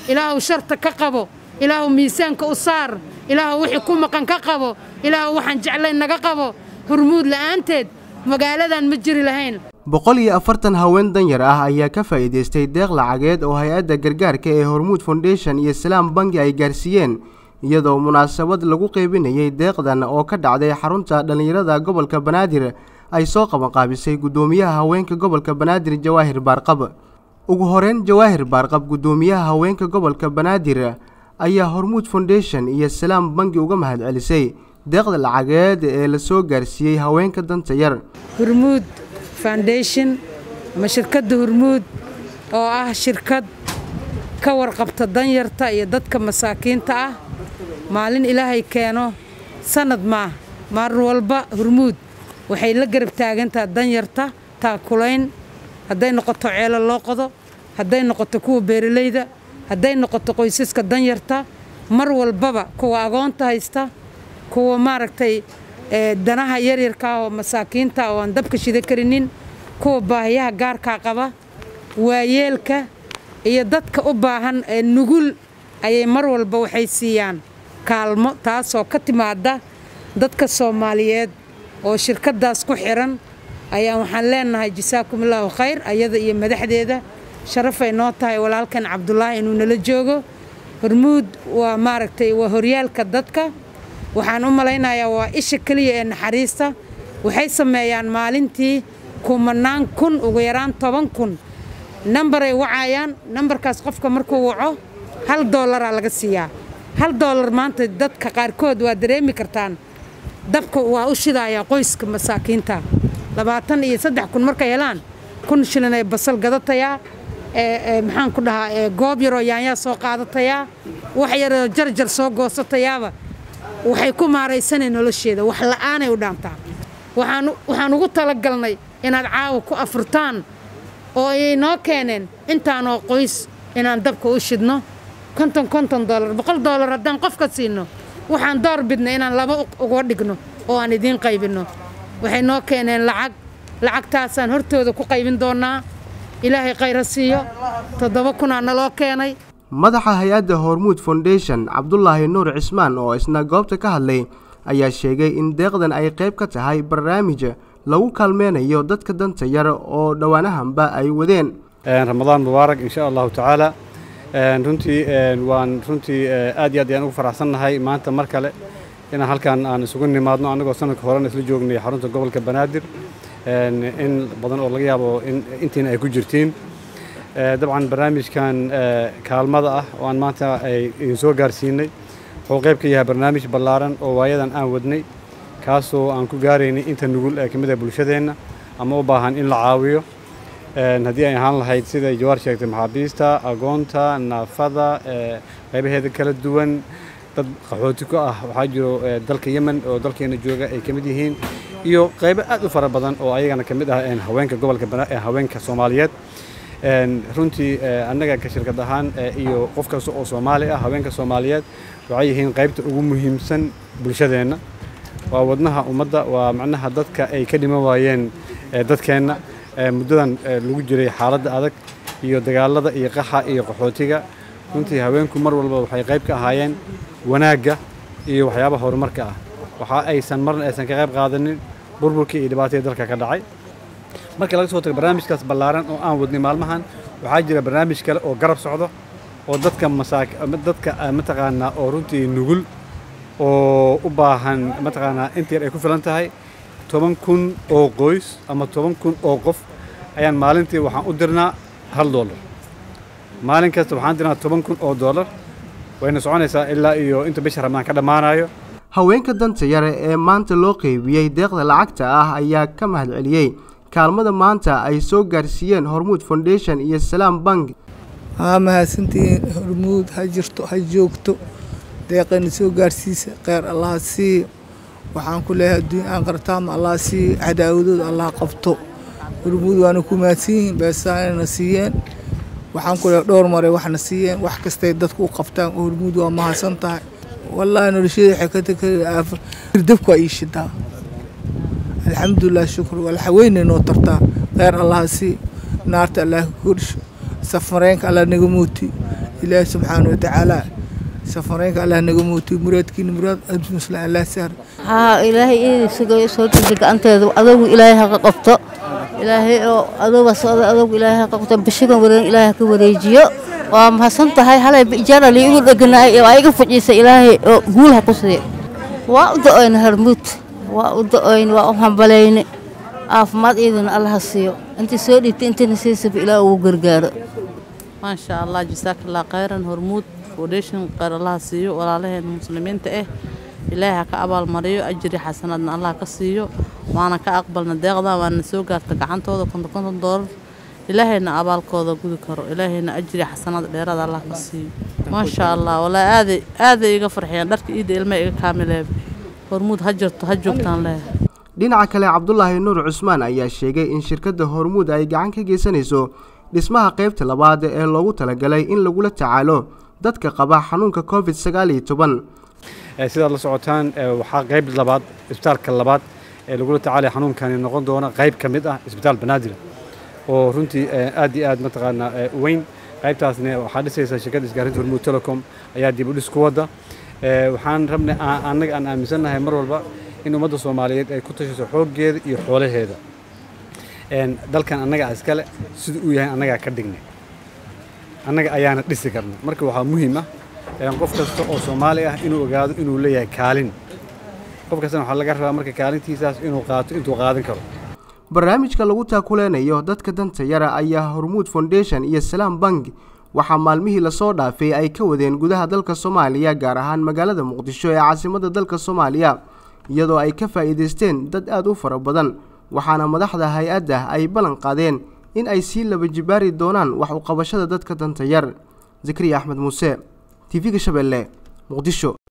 ilaahu sharta ka qabo ilaahu miisaanka u saar ilaahu wixii ku maqan ka qabo ilaahu waxaan jeclay naga qabo hormuud la'aanteed magaaladan ma jiri lahayn 140 haween danyar ah ayaa ka faa'iideystay deeq lacageed oo hay'adda gargaarka ee Hormuud Foundation iyo Salaam Bangi ay gaarsiiyeen iyadoo munaasabad lagu qaybinayay deeqdan oo ka dhacday xarunta dhalinyarada gobolka Banaadir ay soo qabanqaabisay gudoomiyaha haweenka gobolka Banaadir Jawaahir Baarqab ugu horeen Jawaahir Baarqab gudoomiyaha haweenka gobolka Banaadir ayaa Hormuud Foundation iyo Salaam Bangi uga mahadcelisay deeqda lacageed ee la soo gaarsiiyay haweenka danta yar Hormuud Foundation ma shirkadda Hormuud oo ah shirkad ka warqabta danyarta iyo dadka masaakiinta ah maalin Ilaahay keeno sanad maar walba Hormuud waxay la garab taagantaa danyarta taakulayn hadday noqoto ceelo loo qodo hadday noqoto kuwa beeralayda hadday noqoto qoysaska danyarta mar walbaba kuwa agoonta haysta kuwa maaragtay danaha yaryarka oo masaakiinta oo aan dabka shida karinin kuwa baahiyaha gaarka qaba waayeelka iyo dadka u baahan ee nugul ayay mar walba waxay siiyaan kaalmo taas oo ka timaada dadka Soomaaliyeed oo shirkadaas ku xiran ayaa waxaan leenahay jazaakumullahu khayr ayada iyo madaxdeeda sharaf ay noo tahay walaalkan Cabdullaahi inuu nala joogo Hormuud waa maaragtay waa horyaalka dadka waxaan u malaynayaa waa isha kaliya ee naxariista waxay sameeyaan maalintii kumanaan kun ugu yaraan 10,000 number ay wacayaan numberkaas qofka markuu waco $1 laga siiyaa $1 maanta dadka qaarkood waa dareemi kartaan dabka waa u shidaaya qoyska masaakiinta 23,000 markay helaan 1,000 shilin ay basal gadatayaa maxaan ku dhahaa goob yar oo yaanya soo qaadatayaa wax yar oo jarjar soo goosatayaaba waxay ku maaraysanay nolosheeda wax la'aan ay u dhaantaa waxaan ugu talagalnay inaad caawa ku afurtaan oo ay noo keeneen intaan oo qoys inaan dabka u shidno $50 $100 haddaan qofka siino waxaan door bidnay inaan laba uga dhigno oo aan idin qaybino waxay noo keeneen lacagtaasaan hortooda ku qaybin doonaa ilaahay khayr siiyo 7,000 naloo keenay madaxa hay'adda Hormuud Foundation Cabdullaahi Nuur Cismaan oo isna goobta ka hadlay ayaa sheegay in deeqdan ay qayb ka tahay barnaamij lagu kaalmeynayo dadka danta yar oo dhawaanahanba ay wadeen Ramadaan mubaarak insha Allah ta'ala runtii aad iyo aad ayaan ugu faraxsanahay maanta mar kale in halkan aan isugu nimaadno anagoo sanadka hore isla joognay xarunta gobolka Banaadir in badan oo laga yaabo in intiina ay ku jirtiin dabcan barnaamijkan kaalmada ah oo aan maanta ay soo gaarsiinay wuxuu qayb ka yahay barnaamij ballaaran oo waayadan aan wadnay kaasoo aan ku gaaraynay inta nugul ee kamid ah bulshadeena ama u baahan in la caawiyo haddii ay ahaan lahayd sida Jawaar sheegtay maxaabiista agoonta naafada qaybaheeda kala duwan dad qaxooti ku ah waxaa jiro dalka Yemen oo dalkeena jooga ay kamid yihiin iyo qaybo aad u fara badan oo ayagana kamid ah haweenka gobolka haweenka Soomaaliyeed runtii annaga ka shirkad ahaan iyo qof kasta oo Soomaali ah haweenka Soomaaliyeed waxay yihiin qaybta ugu muhiimsan bulshadeena waa wadnaha ummadda waa macnaha dadka ay ka dhiman waayeen dadkeena muddadan lagu jiray xaaladda adag iyo dagaalada iyo qaxa iyo qaxootiga runtii haweenku mar walba waxay qayb ka ahaayeen wanaagga iyo waxyaabaha horumarka ah waxa aysan marna aysan ka qayb qaadanin burburkii iyo dhibaatada dalka ka dhacay marka laga soo tago barnaamijkaas ballaaran oo aan wadnay maalmahan waxaa jira barnaamij kale oo garab socdo oo dadka mataqaanaa oo runtii nugul oo u baahan mataqaanaa inta yar ay ku filan tahay 10,000 oo qoys ama 10,000 oo qof ayaan maalintii waxaan u dirnaa $1 maalin kasta waxaan dirnaa $10,000 wayna soconaysaa ilaa iyo inta bisha Ramadaan ka dhamaanayo haweenka danta yar ee maanta loo qaybiyay deeqda lacagta ah ayaa ka mahadceliyay kaalmada maanta ay soo gaarsiiyeen Hormuud Foundation iyo Salaam Bangi mahadsantiin Hormuud ha jirto ha joogto deeqan soo gaarsiisa khayr Allah si waxaan ku leeyahay adduun aan qartaam Allah si cadaawado Allah qabto Hormuud waana ku maadsiin beesaana siiyeen waxaan ku leeyahay dhowr maray waxna siiyeen wax kasta dadku u qabtaan Hormuud waa mahadsan tahay wallahi noloshada waxay ka tagay dabku ay shidaa alxamdulillah shukr wal haweeney noo tartaa khayr Allah si naarta Allah kursh safareenka Allah naga muuti إلهي سبحانه وتعالى سفرينك الله نجموتي مرادك مراد أجمس لا الله سهر ها إلهي سجى صوتك أنت أذو إلهي قبطة إلهي أذو صاد أذو إلهي قبطة بشكل ورين إلهي كوريجيو ومحسنت هاي هلا بإجارة اللي يقول رجنا وأيق فجيس إلهي قولها قصدي وأدعين هرموت وأدعين وأهم بلين أفماد إذن الله سيو أنت سوري أنت نسيس إلى وقرقار ما شاء الله جزاك الله خيرا هرموت فوديشن قال الله سيو ولا له المسلمين تأه إلهي كأبال مريو أجري حسناتنا الله كسيو وأنا كأقبلنا دغدا وأنا سوق ارتقعنت وذا كنت دور إلهينا أبال كوذا جود كرو إلهينا أجري حسنات ديراد الله كسيو ما شاء الله ولا هذا يغفر حيان درك إيد الماء كامل هرمود هجرتان له dhinaca kale Cabdullaahi Nuur Cusmaan ayaa sheegay in shirkadda Hormuud ay gacan ka geysanayso dhismaha qaybta labaad ee loogu talagalay in lagu la tacaalo dadka qaba xanuunka COVID-19 sida la socotaan waxa qayb labaad isbitaalka labaad ee lagu la tacaalay xanuunkan noqon doona qayb kamid ah isbitaal Banaadir oo runtii aad iyo aad mataqaana weyn qaybtaasna waxa dhisaysa shirkadda isgaarinta Hormuud Telecom ayaa dib u dhis ku wada waxaan rabnaa anaga aan aaminsanahay mar walba in ummadda Soomaaliyeed ay ku tashato xooggeeda iyo xoolaheeda dalkan anaga iskale sida uu yahay anaga ka dhignay anaga ayaana dhisi karna marka waxa muhiim ah qof kasta oo Soomaali ah inuu ogaado inuu leeyahay kaalin qof kasta waxa laga rabaa marka kaalintiisaas inuu qaato intuu qaadan karo barnaamijka lagu taakulenayo dadka danta yara ayaa Hormuud Foundation iyo Salaam Bank waxa maalmihii la soo dhaafay ay ka wadeen gudaha dalka Soomaaliya gaar ahaan magaalada Muqdisho ee caasimadda dalka Soomaaliya iyadoo ay ka faa'iideysteen dad aad u fara badan waxaana madaxda hay'adda ay balan qaadeen in ay si laba jibaari doonaan wax u qabashada dadka danta yar Zakariya Axmed Muuse TV-ga Shabeelle Muqdisho